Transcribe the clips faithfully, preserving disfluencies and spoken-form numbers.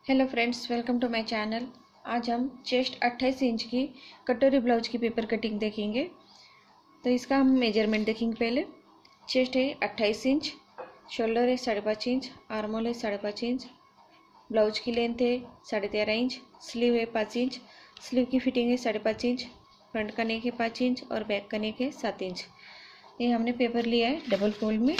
Hello friends, welcome to my channel. आज हम chest अट्ठाईस इंच की कटोरी ब्लाउज की पेपर कटिंग देखेंगे। तो इसका हम मेजरमेंट देखेंगे। पहले चेस्ट है अट्ठाईस इंच, शोल्डर है साढ़े पाँच इंच, आर्मोल है साढ़े पाँच इंच, ब्लाउज की लेंथ है साढ़े तेरह इंच, स्लीव है पाँच इंच, स्लीव की फिटिंग है साढ़े पाँच इंच, फ्रंट का नेक है पाँच इंच और बैक का नेक है सात इंच। ये हमने पेपर लिया है डबल फोल्ड में।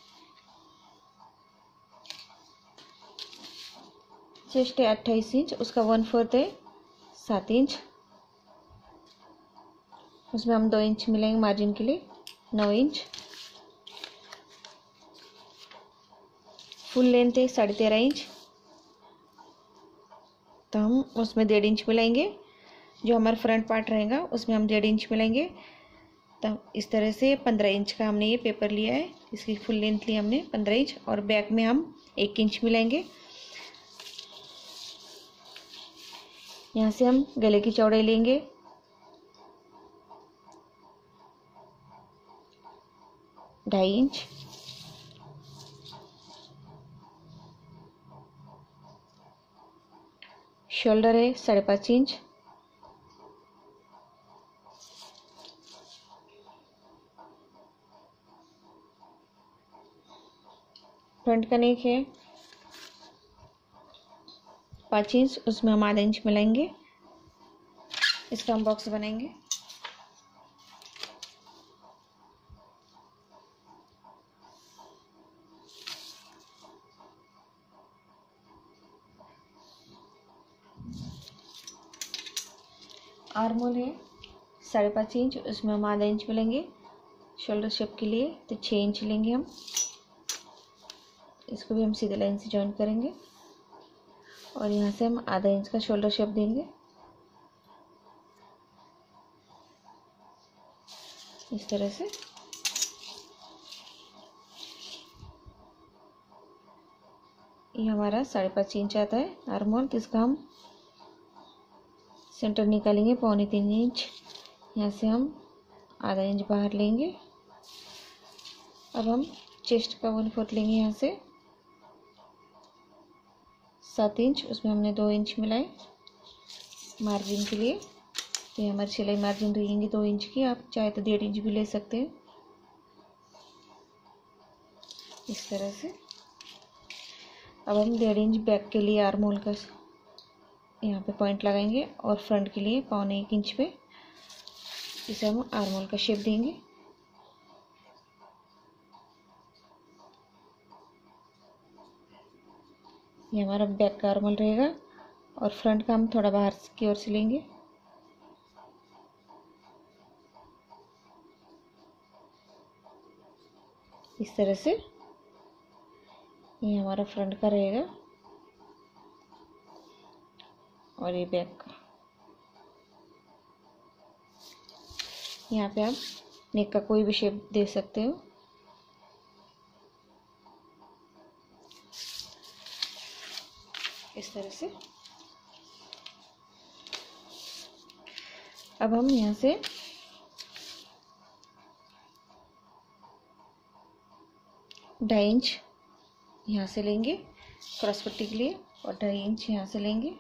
चेस्ट है अट्ठाईस इंच, उसका वन फोर्थ है सात इंच, उसमें हम दो इंच मिलाएंगे मार्जिन के लिए, नौ इंच। फुल लेंथ है साढ़े तेरह इंच, तो हम उसमें डेढ़ इंच मिलाएंगे। जो हमारा फ्रंट पार्ट रहेगा उसमें हम डेढ़ इंच मिलाएंगे। तो इस तरह से पंद्रह इंच का हमने ये पेपर लिया है। इसकी फुल लेंथ ली हमने पंद्रह इंच और बैक में हम एक इंच मिलाएंगे। यहाँ से हम गले की चौड़ाई लेंगे ढाई इंच, शोल्डर है साढ़े पाँच इंच, फ्रंट का नेक है पाँच इंच, उसमें हम आधा इंच मिलाएंगे। इसका हम बॉक्स बनाएंगे। आर्मोल है साढ़े पाँच इंच, उसमें हम आधा इंच मिलेंगे। शोल्डर शेप के लिए तो छः इंच लेंगे हम। इसको भी हम सीधे लाइन से जॉइन करेंगे और यहाँ से हम आधा इंच का शोल्डर शेप देंगे इस तरह से। ये हमारा साढ़े पाँच इंच आता है आर्मोल, तो इसका हम सेंटर निकालेंगे पौने तीन इंच। यहाँ से हम आधा इंच बाहर लेंगे। अब हम चेस्ट का वन फोर्थ लेंगे, यहाँ से सात इंच, उसमें हमने दो इंच मिलाए मार्जिन के लिए। तो ये हमारी सिलाई मार्जिन रहेंगी दो इंच की, आप चाहे तो डेढ़ इंच भी ले सकते हैं इस तरह से। अब हम डेढ़ इंच बैक के लिए आर्मोल का यहाँ पे पॉइंट लगाएंगे और फ्रंट के लिए पौने एक इंच पे इसे हम आर्मोल का शेप देंगे। ये हमारा बैक का आर्मोल रहेगा और फ्रंट का हम थोड़ा बाहर की ओर से लेंगे। इस तरह से ये हमारा फ्रंट का रहेगा और ये बैक का। यहाँ पे आप नेक का कोई भी शेप दे सकते हो। इस तरह से अब हम यहाँ से ढाई इंच यहाँ से लेंगे क्रॉस पट्टी के लिए और ढाई इंच यहाँ से लेंगे।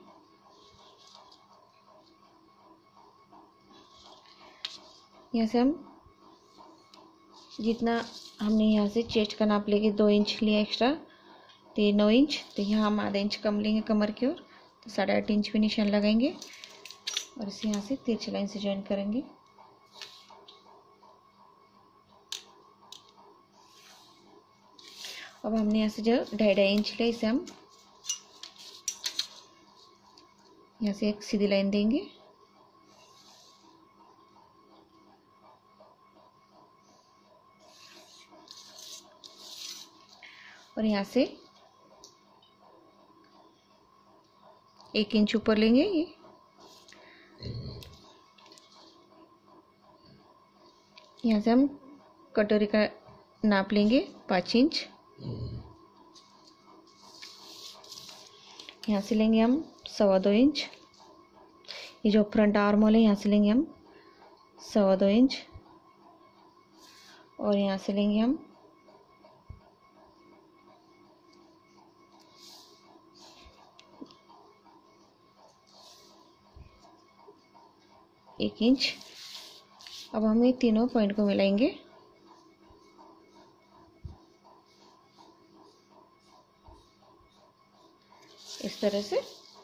यहाँ से हम जितना हमने यहाँ से चेस्ट का नाप लेके दो इंच लिया एक्स्ट्रा, तो ये नौ इंच, तो यहाँ हम आधा इंच कम लेंगे कमर की ओर, तो साढ़े आठ इंच पे निशान लगाएंगे और इसे यहाँ से तिरछी लाइन से ज्वाइन करेंगे। अब हमने यहाँ से जो ढाई ढाई इंच लिया, इसे हम यहाँ से एक सीधी लाइन देंगे और यहाँ से एक इंच ऊपर लेंगे। ये यहाँ से हम कटोरी का नाप लेंगे पाँच इंच। यहाँ से लेंगे हम सवा दो इंच। ये जो फ्रंट आर्मोल है यहाँ से लेंगे हम सवा दो इंच और यहाँ से लेंगे हम एक इंच। अब हम ये तीनों पॉइंट को मिलाएंगे। इस तरह से,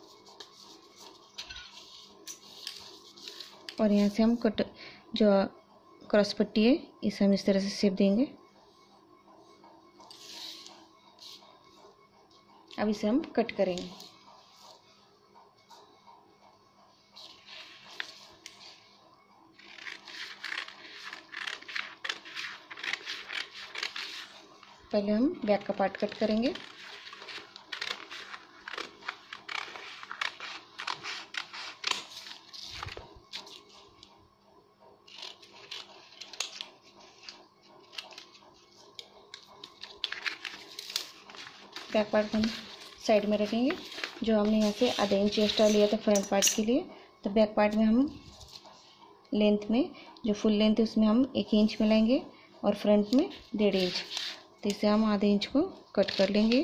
और यहाँ से हम कट जो क्रॉस पट्टी है इसे हम इस तरह से शेप देंगे। अब इसे हम कट करेंगे। पहले हम बैक का पार्ट कट करेंगे। बैक पार्ट हम साइड में रखेंगे। जो हमने यहाँ से आधा इंच एक्स्ट्रा लिया था फ्रंट पार्ट के लिए, तो बैक पार्ट में हम लेंथ में जो फुल लेंथ है उसमें हम एक इंच मिलाएंगे और फ्रंट में डेढ़ इंच। तो इसे हम आधे इंच को कट कर लेंगे।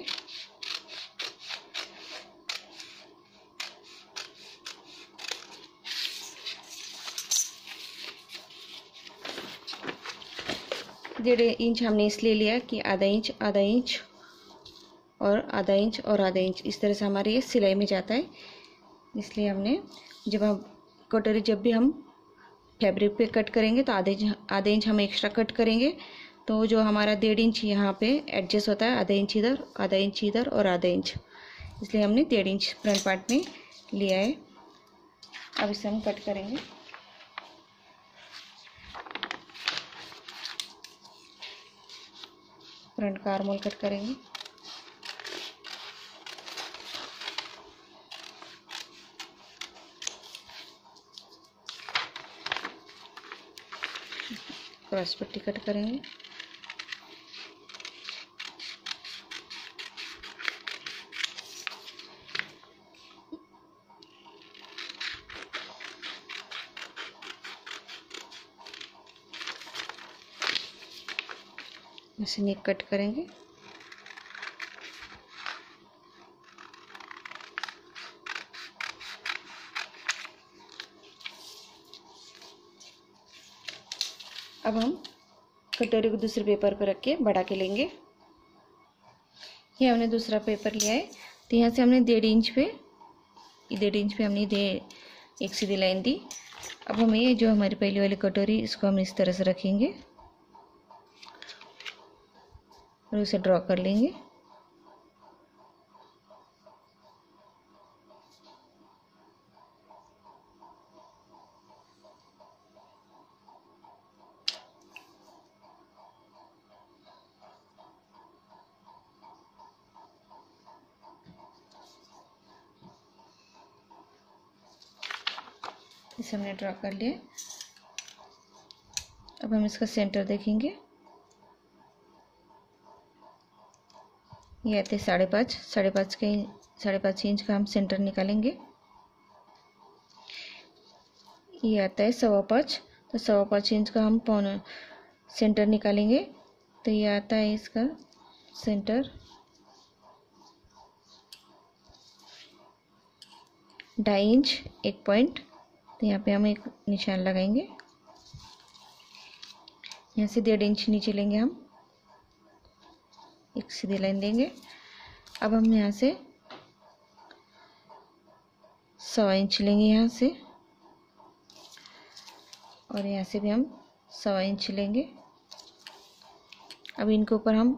डेढ़ इंच हमने इसलिए लिया कि आधा इंच आधा इंच और आधा इंच और आधा इंच इस तरह से हमारे ये सिलाई में जाता है। इसलिए हमने जब हम कटोरी जब भी हम फैब्रिक पे कट करेंगे तो आधे आधे इंच हम एक्स्ट्रा कट करेंगे। तो जो हमारा डेढ़ इंच यहाँ पे एडजस्ट होता है, आधा इंच इधर आधा इंच इधर और आधा इंच, इसलिए हमने डेढ़ इंच फ्रंट पार्ट में लिया है। अब इसे हम कट करेंगे। फ्रंट का आर्महोल कट करेंगे। क्रॉस पट्टी कट करेंगे। ऐसे नेक कट करेंगे। अब हम कटोरी को दूसरे पेपर पर रख के बढ़ा के लेंगे। ये हमने दूसरा पेपर लिया है, तो यहाँ से हमने डेढ़ इंच पे डेढ़ इंच पे हमने दे एक सीधी लाइन दी। अब हम ये जो हमारी पहली वाली कटोरी इसको हम इस तरह से रखेंगे और उसे ड्रॉ कर लेंगे। इसे हमने ड्रॉ कर लिया। अब हम इसका सेंटर देखेंगे। ये आते साढ़े पाँच साढ़े पाँच के साढ़े पाँच इंच का हम सेंटर निकालेंगे। ये आता है सवा पाँच, तो सवा पाँच इंच का हम पौना सेंटर निकालेंगे। तो ये आता है इसका सेंटर ढाई इंच एक पॉइंट। तो यहाँ पे हम एक निशान लगाएंगे। यहाँ से डेढ़ इंच नीचे लेंगे, हम एक सीधी लाइन देंगे। अब हम यहाँ से सवा इंच लेंगे यहाँ से, और यहाँ से भी हम सवा इंच लेंगे। अब इनके ऊपर हम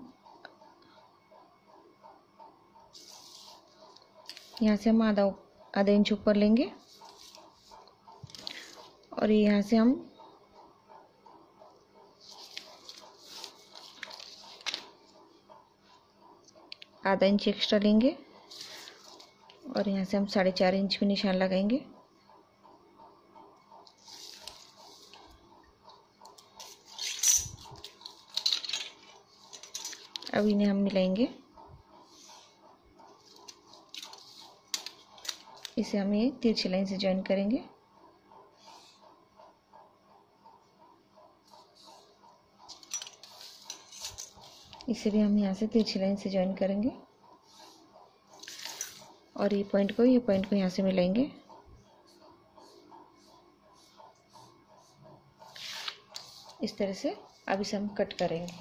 यहाँ से हम आधा आधा इंच ऊपर लेंगे और यहाँ से हम आधा इंच एक्स्ट्रा लेंगे और यहाँ से हम साढ़े चार इंच पे निशान लगाएंगे। अब इन्हें हम मिलाएंगे। इसे हम ये तिरछी लाइन से ज्वाइन करेंगे। इसे भी हम यहाँ से तिरछी लाइन से ज्वाइन करेंगे और ये पॉइंट को ये पॉइंट को यहाँ से मिलाएंगे। इस तरह से अब इसे हम कट करेंगे।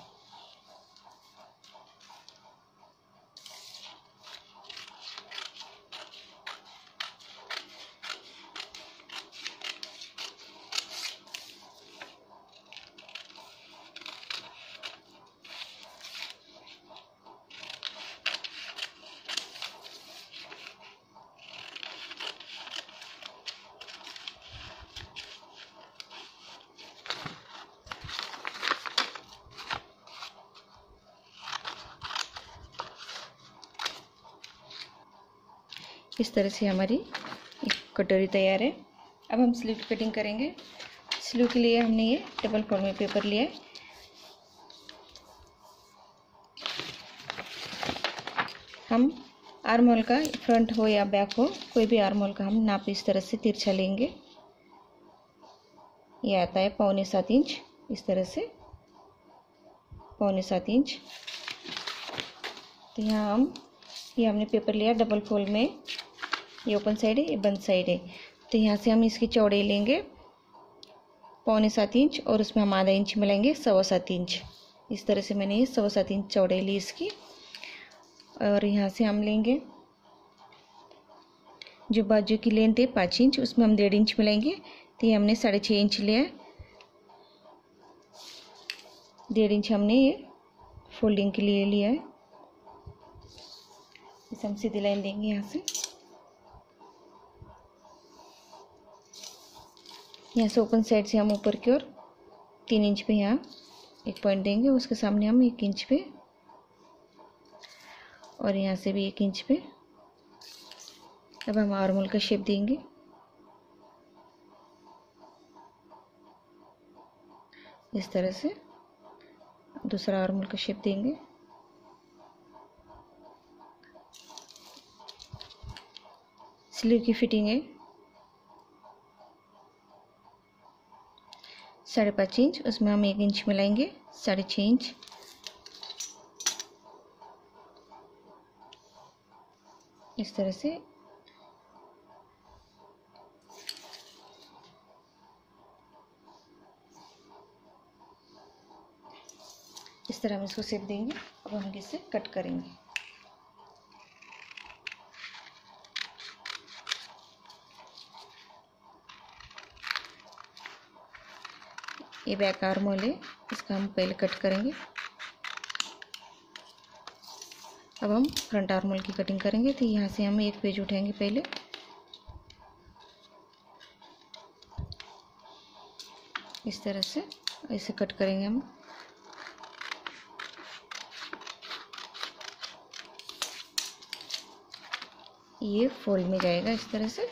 इस तरह से हमारी एक कटोरी तैयार है। अब हम स्लीव की कटिंग करेंगे। स्लीव के लिए हमने ये डबल फोल्ड में पेपर लिया है। हम आर्म होल का फ्रंट हो या बैक हो, कोई भी आर्म होल का हम नाप इस तरह से तिरछा लेंगे। ये आता है पौने सात इंच, इस तरह से पौने सात इंच। तो यहाँ हम ये हमने पेपर लिया डबल फोल्ड में, ये ओपन साइड है, ये बंद साइड है। तो यहाँ से हम इसकी चौड़ाई लेंगे पौने सात इंच और उसमें हम आधा इंच मिलाएंगे सवा सात इंच। इस तरह से मैंने ये सवा सात इंच चौड़ाई ली इसकी। और यहाँ से हम लेंगे जो बाजू की लेंथ है पाँच इंच, उसमें हम डेढ़ इंच मिलाएंगे। तो ये हमने साढ़े छः इंच लिया है। डेढ़ इंच हमने ये फोल्डिंग के लिए लिया है। इसे हम सीधी लाइन देंगे यहाँ से। यहाँ से ओपन साइड से हम ऊपर की ओर तीन इंच पे यहाँ एक पॉइंट देंगे, उसके सामने हम एक इंच पे और यहाँ से भी एक इंच पे। अब हम आर्म होल का शेप देंगे। इस तरह से दूसरा आर्म होल का शेप देंगे। स्लीव की फिटिंग है साढ़े पाँच इंच, उसमें हम एक इंच मिलाएंगे साढ़े छः इंच। इस तरह से इस तरह हम इसको शेप देंगे। अब हम इसे कट करेंगे। ये बैक आर्म होल है, इसका हम पहले कट करेंगे। अब हम फ्रंट आर्म होल की कटिंग करेंगे। तो यहाँ से हम एक पेज उठाएंगे पहले, इस तरह से ऐसे कट करेंगे हम। ये फोल्ड में जाएगा इस तरह से।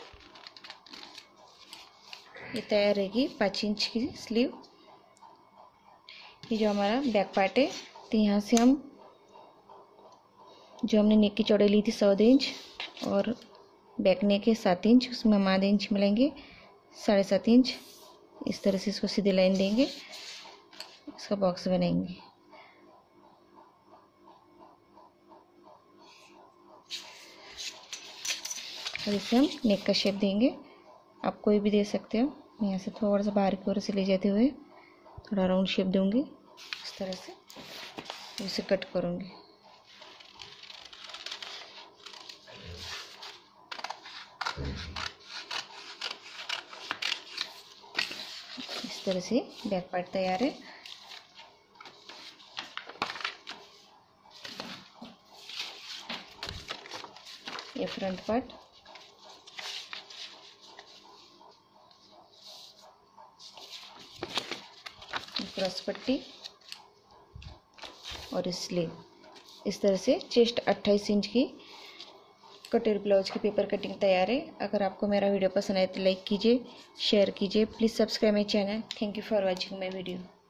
ये तैयार रहेगी पाँच इंच की स्लीव। ये जो हमारा बैक पार्ट है, तो यहाँ से हम जो हमने नेक की चौड़ाई ली थी चौदह इंच और बैक नेक है सात इंच, उसमें हम आधे इंच मिलाएंगे साढ़े सात इंच। इस तरह से इसको सीधी लाइन देंगे, इसका बॉक्स बनाएंगे। और इसे हम नेक का शेप देंगे। आप कोई भी दे सकते हो। मैं यहाँ से थोड़ा सा बाहर की ओर से ले जाते हुए थोड़ा राउंड शेप दूंगी। इस तरह से इसे कट करूंगी। इस तरह से बैक पार्ट तैयार है। ये फ्रंट पार्ट। क्रॉस पट्टी और स्लीव। इस तरह से चेस्ट अट्ठाईस इंच की कटोरी ब्लाउज की पेपर कटिंग तैयार है। अगर आपको मेरा वीडियो पसंद आए तो लाइक कीजिए, शेयर कीजिए। Please subscribe my channel. Thank you for watching my video.